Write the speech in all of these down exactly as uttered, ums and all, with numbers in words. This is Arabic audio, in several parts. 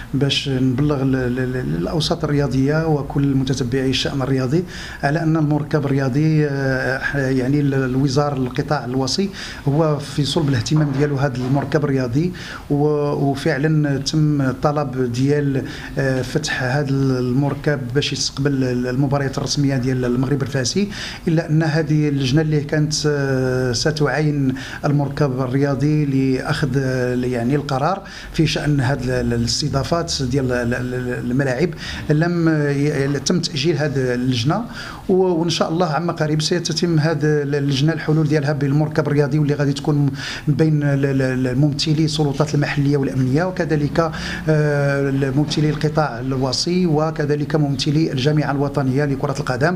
باش نبلغ الاوساط الرياضيه وكل متتبعي الشان الرياضي على ان المركب الرياضي يعني الوزاره القطاع الوصي هو في صلب الاهتمام ديالو هذا المركب الرياضي، وفعلا تم طلب ديال فتح هذا المركب باش يستقبل المباريات الرسميه ديال المغرب الفاسي، الا ان هذه اللجنه اللي كانت ستعين المركب الرياضي لاخذ يعني القرار في شان هذه الاستضافات ديال الملاعب لم تم تاجيل هذه اللجنه، وان شاء الله عما قريب ستتم هذه اللجنه الحلول ديالها بالمركب الرياضي، واللي غادي تكون بين ممثلي السلطات المحليه والامنيه وكذلك ممثلي القطاع الوصي وكذلك ممثلي الجامعه الوطنيه لكره القدم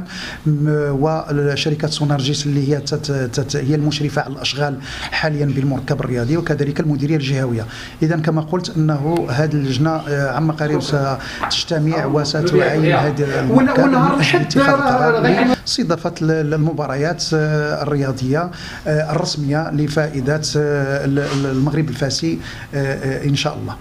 وشركه سونارجيس اللي هي هي المشرفه على الاشغال حاليا بالمركب الرياضي وكذلك المديريه الجهويه. اذا كما قلت انه هذه اللجنه عما قريب ستجتمع وستعين هذا المركب اتخاذ القرار استضافه المباريات الرياضيه الرسميه لفائده المغرب الفاسي ان شاء الله.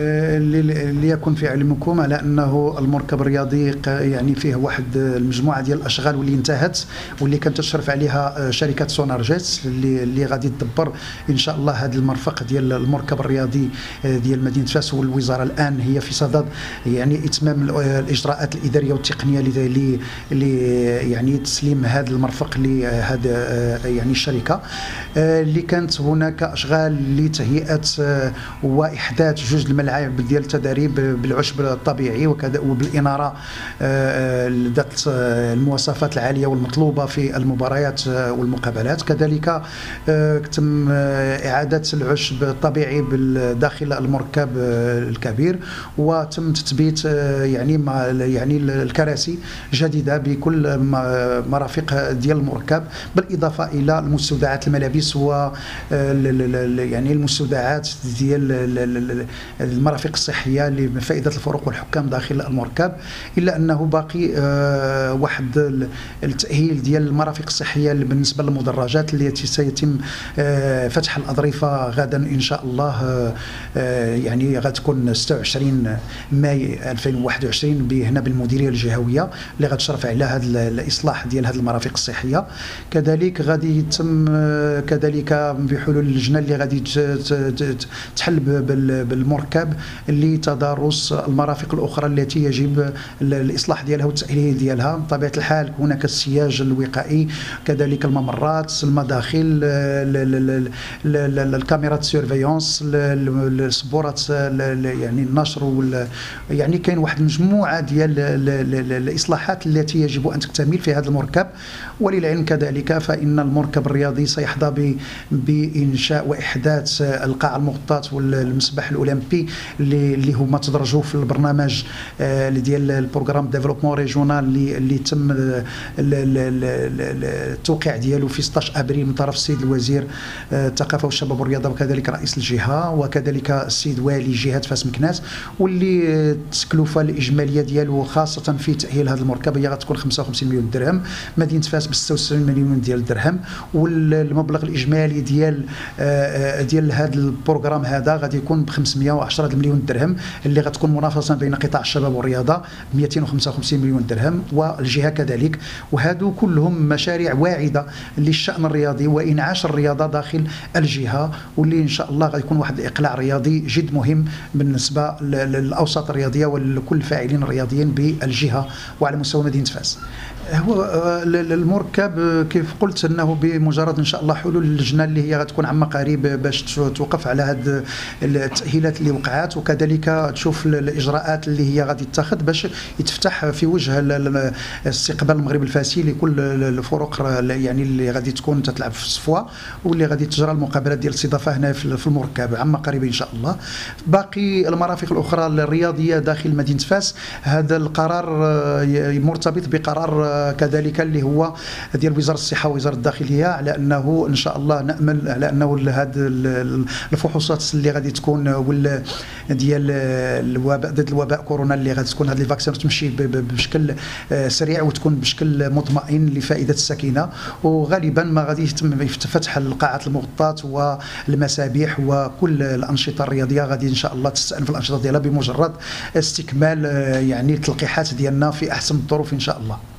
ليكن في علمكم على انه المركب الرياضي يعني فيه واحد المجموعه ديال الاشغال واللي انتهت واللي كانت تشرف عليها شركه سونارجيت اللي اللي غادي تدبر ان شاء الله هذا المرفق ديال المركب الرياضي ديال مدينه فاس، والوزاره الان هي في صدد يعني اتمام الاجراءات الاداريه والتقنيه اللي اللي يعني تسليم هذا المرفق لهذا يعني الشركه. اللي كانت هناك اشغال لتهيئه واحداث جوج الملاعب ديال التدريب بالعشب الطبيعي وكذا وبالاناره ذات المواصفات العاليه والمطلوبه في المباريات والمقابلات. كذلك تم اعاده العشب الطبيعي داخل المركب الكبير، وتم تثبيت يعني يعني الكراسي جديده بكل مرافق ديال المركب، بالاضافه الى المستودعات الملابس و يعني المستودعات ديال المرافق الصحيه لفائده الفرق والحكام داخل المركب. الا انه باقي آه واحد التاهيل ديال المرافق الصحيه بالنسبه للمدرجات التي سيتم آه فتح الاظرفه غدا ان شاء الله، آه يعني غتكون ستة وعشرين ماي ألفين وواحد وعشرين هنا بالمديريه الجهويه اللي غتشرف على هذا الاصلاح ديال هذه المرافق الصحيه. كذلك غادي يتم آه كذلك بحلول اللجنه اللي غادي تحل بالمركب لتدارس المرافق الاخرى التي يجب الاصلاح ديالها والتاهيل ديالها. بطبيعه الحال هناك السياج الوقائي، كذلك الممرات، المداخل، الكاميرات سيرفيونس، السبورات يعني النشر، يعني كاين واحد المجموعه ديال الاصلاحات التي يجب ان تكتمل في هذا المركب. وللعلم كذلك فان المركب الرياضي سيحظى بانشاء واحداث القاعه المغطاه والمسبح الاولمبي اللي هما تدرجوا في البرنامج ديال البروغرام ديفلوبمون ريجونال اللي, اللي تم التوقيع ديالو في ستة عشر ابريل من طرف السيد الوزير الثقافه والشباب والرياضه وكذلك رئيس الجهه وكذلك السيد والي جهه فاس مكناس، واللي التكلفه الاجماليه ديالو خاصه في تاهيل هذا المركب هي غتكون خمسة وخمسين مليون درهم، مدينه فاس ب ستة وسبعين مليون ديال الدرهم، والمبلغ الاجمالي ديال ديال هذا البروغرام هذا غادي يكون ب خمسمائة وعشرة مليون درهم، اللي غتكون منافسه بين قطاع الشباب والرياضه مئتين وخمسة وخمسين مليون درهم والجهه كذلك. وهادو كلهم مشاريع واعده للشان الرياضي وانعاش الرياضه داخل الجهه، واللي ان شاء الله غادي يكون واحد الاقلاع رياضي جد مهم بالنسبه للاوساط الرياضيه ولكل الفاعلين الرياضيين بالجهه وعلى مستوى مدينه فاس. هو المركب كيف قلت انه بمجرد ان شاء الله حلول اللجنه اللي هي غتكون عما قريب باش توقف على هذه التاهيلات اللي وقعات، وكذلك تشوف الاجراءات اللي هي غادي تتخذ باش يتفتح في وجه استقبال المغرب الفاسي لكل الفرق يعني اللي غادي تكون تتلعب في الصفوه واللي غادي تجرى المقابلات ديال الاستضافه هنا في المركب عما قريب ان شاء الله. باقي المرافق الاخرى الرياضيه داخل مدينه فاس هذا القرار مرتبط بقرار وكذلك اللي هو ديال وزاره الصحه ووزاره الداخليه، على انه ان شاء الله نامل على انه هذه الفحوصات اللي غادي تكون وال ديال الوباء ضد الوباء كورونا اللي غادي تكون هذه الفاكسين تمشي بشكل سريع وتكون بشكل مطمئن لفائده الساكنه. وغالبا ما غادي يتم فتح القاعات المغطاه والمسابح وكل الانشطه الرياضيه غادي ان شاء الله تستأنف الانشطه ديالها بمجرد استكمال يعني التلقيحات ديالنا في احسن الظروف ان شاء الله.